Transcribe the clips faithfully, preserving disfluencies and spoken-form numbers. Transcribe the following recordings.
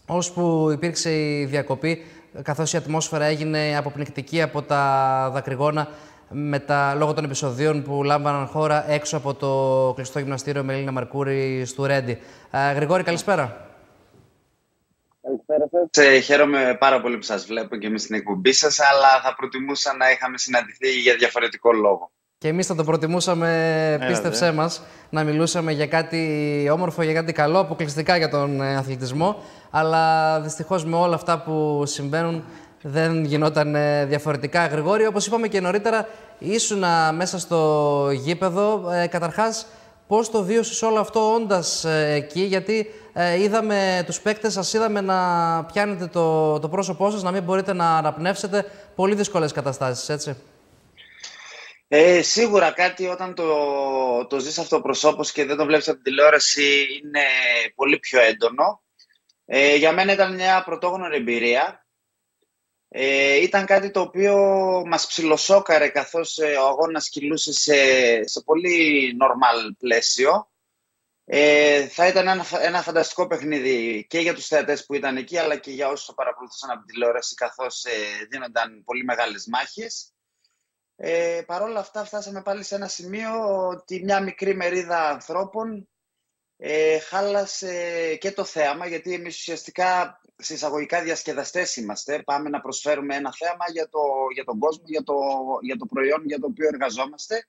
ώσπου υπήρξε η διακοπή, καθώς η ατμόσφαιρα έγινε αποπνικτική από τα δακρυγόνα με τα, λόγω των επεισοδίων που λάμβαναν χώρα έξω από το κλειστό γυμναστήριο Μελίνα Μαρκούρη στο Ρέντι. Ε, Γρηγόρη, καλησπέρα. Καλησπέρα σας. Ε, χαίρομαι πάρα πολύ που σας βλέπω και εμείς στην εκπομπή σας, αλλά θα προτιμούσα να είχαμε συναντηθεί για διαφορετικό λόγο. Και εμείς θα το προτιμούσαμε, πίστεψέ μας, να μιλούσαμε για κάτι όμορφο, για κάτι καλό, αποκλειστικά για τον αθλητισμό. Αλλά δυστυχώς με όλα αυτά που συμβαίνουν δεν γινόταν διαφορετικά. Γρηγόρη, όπως είπαμε και νωρίτερα, ήσουν μέσα στο γήπεδο. Ε, καταρχάς, πώς το βίωσες όλο αυτό όντας εκεί, γιατί ε, είδαμε τους παίκτες σας, είδαμε να πιάνετε το, το πρόσωπό σας, να μην μπορείτε να αναπνεύσετε. Πολύ δύσκολες καταστάσεις, έτσι. Ε, σίγουρα κάτι όταν το, το ζεις αυτοπροσώπως και δεν το βλέπεις από την τηλεόραση είναι πολύ πιο έντονο. Ε, για μένα ήταν μια πρωτόγνωρη εμπειρία. Ε, ήταν κάτι το οποίο μας ψιλοσόκαρε καθώς ε, ο αγώνας κυλούσε σε, σε πολύ normal πλαίσιο. Ε, θα ήταν ένα, ένα φανταστικό παιχνίδι και για τους θεατές που ήταν εκεί, αλλά και για όσους το παρακολουθούσαν από την τηλεόραση, καθώς ε, δίνονταν πολύ μεγάλες μάχες. Ε, Παρ' όλα αυτά φτάσαμε πάλι σε ένα σημείο ότι μια μικρή μερίδα ανθρώπων ε, χάλασε και το θέαμα, γιατί εμείς ουσιαστικά σε εισαγωγικά διασκεδαστές είμαστε. Πάμε να προσφέρουμε ένα θέαμα για, το, για τον κόσμο, για το, για το προϊόν για το οποίο εργαζόμαστε.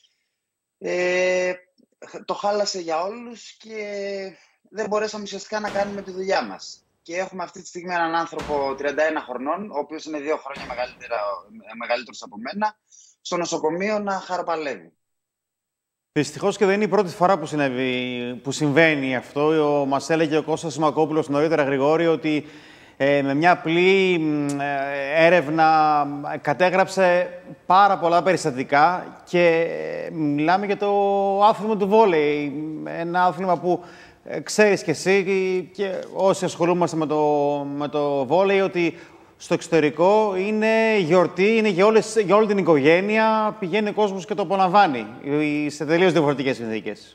Ε, το χάλασε για όλους και δεν μπορέσαμε ουσιαστικά να κάνουμε τη δουλειά μας. Και έχουμε αυτή τη στιγμή έναν άνθρωπο τριάντα ένα χρονών, ο οποίος είναι δύο χρόνια μεγαλύτερος από μένα, στο νοσοκομείο να χαραπαλεύει. Δυστυχώς και δεν είναι η πρώτη φορά που, συνέβη, που συμβαίνει αυτό. Ο, μας έλεγε ο Κώστας Μακόπουλος νωρίτερα, Γρηγόρη, ότι ε, με μια απλή ε, έρευνα κατέγραψε πάρα πολλά περιστατικά και ε, μιλάμε για το άθλημα του βόλεϊ. Ένα άθλημα που ε, ξέρεις και εσύ και όσοι ασχολούμαστε με το, με το βόλεϊ, ότι στο εξωτερικό είναι γιορτή, είναι για, όλες, για όλη την οικογένεια, πηγαίνει ο κόσμος και το απολαμβάνει σε τελείως διαφορετικές συνθήκες.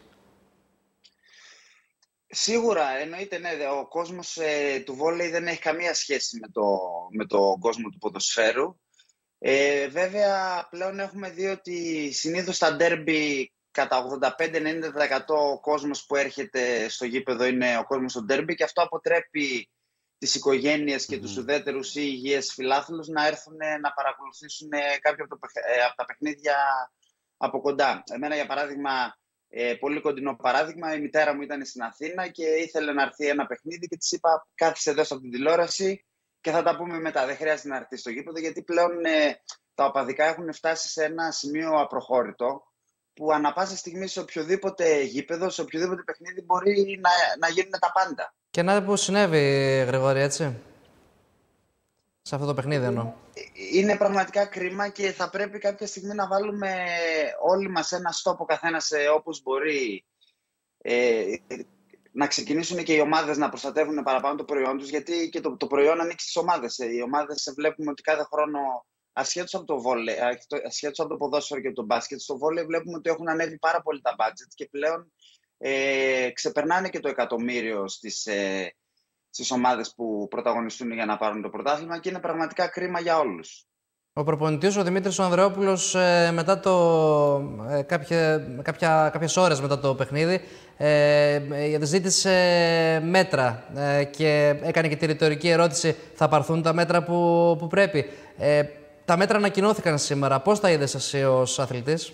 Σίγουρα, εννοείται, ναι. Ο κόσμος ε, του βόλεϊ δεν έχει καμία σχέση με το, με το κόσμο του ποδοσφαίρου. Ε, βέβαια, πλέον έχουμε δει ότι συνήθως στα ντέρμπι κατά ογδόντα πέντε με ενενήντα τοις εκατό ο κόσμος που έρχεται στο γήπεδο είναι ο κόσμος του ντέρμπι και αυτό αποτρέπει τις οικογένειες και mm. τους ουδέτερους ή υγιείς φιλάθλους να έρθουν να παρακολουθήσουν κάποια από, το, από τα παιχνίδια από κοντά. Εμένα, για παράδειγμα, ε, πολύ κοντινό παράδειγμα, η μητέρα μου ήταν στην Αθήνα και ήθελε να έρθει ένα παιχνίδι και της είπα κάθισε εδώ από την τηλεόραση και θα τα πούμε μετά. Δεν χρειάζεται να έρθει στο γήπεδο, γιατί πλέον ε, τα οπαδικά έχουν φτάσει σε ένα σημείο απροχώρητο που ανά πάσα στιγμή σε οποιοδήποτε γήπεδο, σε οποιοδήποτε παιχνίδι μπορεί να, να γίνουν τα πάντα. Και να δει που συνέβη, Γρηγόρη, έτσι. Σε αυτό το παιχνίδι εννοώ. Είναι πραγματικά κρίμα και θα πρέπει κάποια στιγμή να βάλουμε όλοι μας ένα στόπο καθένας όπως μπορεί. Ε, να ξεκινήσουν και οι ομάδες να προστατεύουν παραπάνω το προϊόν τους, γιατί και το, το προϊόν ανοίξει στις ομάδες. Οι ομάδες βλέπουμε ότι κάθε χρόνο, ασχέτως από το βόλεϊ, ασχέτως από το ποδόσφαιρο και από το μπάσκετ, στο βόλεϊ βλέπουμε ότι έχουν ανέβει πάρα πολύ τα budget και πλέον ε, ξεπερνάνε και το εκατομμύριο στις, ε, στις ομάδες που πρωταγωνιστούν για να πάρουν το πρωτάθλημα και είναι πραγματικά κρίμα για όλους. Ο προπονητής, ο Δημήτρης ο Ανδρεόπουλος, ε, μετά το, ε, κάποια, κάποια, κάποιες ώρες μετά το παιχνίδι, ε, ε, ζήτησε μέτρα ε, και έκανε και τη ρητορική ερώτηση, θα πάρθουν τα μέτρα που, που πρέπει. Ε, τα μέτρα ανακοινώθηκαν σήμερα. Πώς τα είδες εσύ ως αθλητής?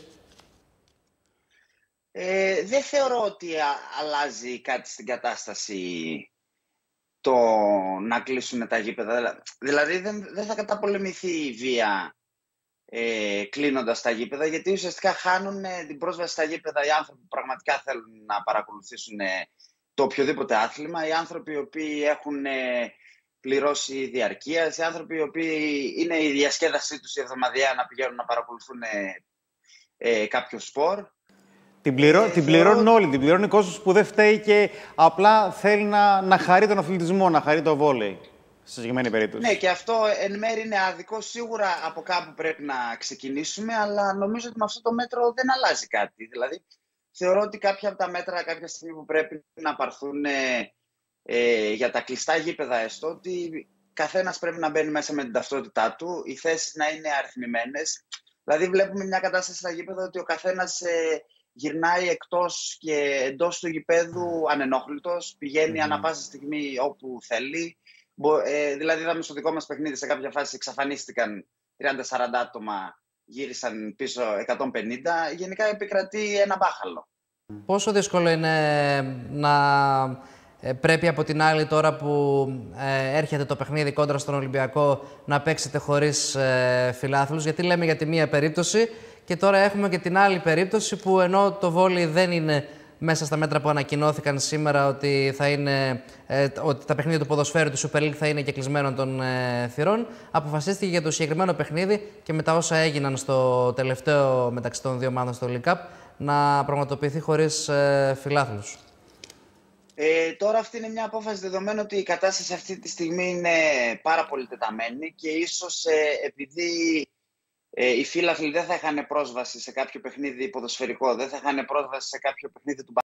Ε, δεν θεωρώ ότι α, αλλάζει κάτι στην κατάσταση το να κλείσουν τα γήπεδα. Δηλαδή δεν, δεν θα καταπολεμηθεί η βία ε, κλείνοντας τα γήπεδα, γιατί ουσιαστικά χάνουν ε, την πρόσβαση στα γήπεδα οι άνθρωποι που πραγματικά θέλουν να παρακολουθήσουν ε, το οποιοδήποτε άθλημα, οι άνθρωποι οι οποίοι έχουν ε, πληρώσει διαρκείας, οι άνθρωποι οι οποίοι είναι η διασκέδασή τους η εβδομαδιαία να πηγαίνουν να παρακολουθούν ε, ε, κάποιο σπορ. Την, πληρώ, ε, την πληρώνουν θεωρώ... όλοι, την πληρώνει ο κόσμος που δεν φταίει και απλά θέλει να, να χαρεί τον αθλητισμό, να χαρεί το βόλεϊ, στη συγκεκριμένη περίπτωση. Ναι, και αυτό εν μέρει είναι άδικο. Σίγουρα από κάπου πρέπει να ξεκινήσουμε, αλλά νομίζω ότι με αυτό το μέτρο δεν αλλάζει κάτι. Δηλαδή, θεωρώ ότι κάποια από τα μέτρα κάποια στιγμή που πρέπει να πάρθουν ε, ε, για τα κλειστά γήπεδα έστω, ότι καθένας πρέπει να μπαίνει μέσα με την ταυτότητά του, οι θέσεις να είναι αριθμημένες. Δηλαδή βλέπουμε μια κατάσταση στα γήπεδα ότι ο καθένας ε, γυρνάει εκτός και εντός του γηπέδου ανενόχλητος, πηγαίνει mm. ανά πάσα στιγμή όπου θέλει. Ε, δηλαδή είδαμε στο δικό μας παιχνίδι σε κάποια φάση εξαφανίστηκαν τριάντα σαράντα άτομα, γύρισαν πίσω εκατόν πενήντα. Γενικά επικρατεί ένα μπάχαλο. Πόσο δύσκολο είναι να ε, πρέπει από την άλλη τώρα που ε, έρχεται το παιχνίδι κόντρα στον Ολυμπιακό να παίξετε χωρίς ε, φιλάθλους? Γιατί λέμε για τη μία περίπτωση και τώρα έχουμε και την άλλη περίπτωση που ενώ το βόλεϊ δεν είναι μέσα στα μέτρα που ανακοινώθηκαν σήμερα ότι, θα είναι, ε, ότι τα παιχνίδια του ποδοσφαίρου του Super League θα είναι και κλεισμένων των ε, θυρών, αποφασίστηκε για το συγκεκριμένο παιχνίδι και με τα όσα έγιναν στο τελευταίο μεταξύ των δύο ομάδων στο League Cup να πραγματοποιηθεί χωρίς ε, φιλάθλους. Ε, τώρα αυτή είναι μια απόφαση, δεδομένου ότι η κατάσταση αυτή τη στιγμή είναι πάρα πολύ τεταμένη και ίσως ε, επειδή ε, οι φίλαθλοι δεν θα είχαν πρόσβαση σε κάποιο παιχνίδι ποδοσφαιρικό, δεν θα είχαν πρόσβαση σε κάποιο παιχνίδι του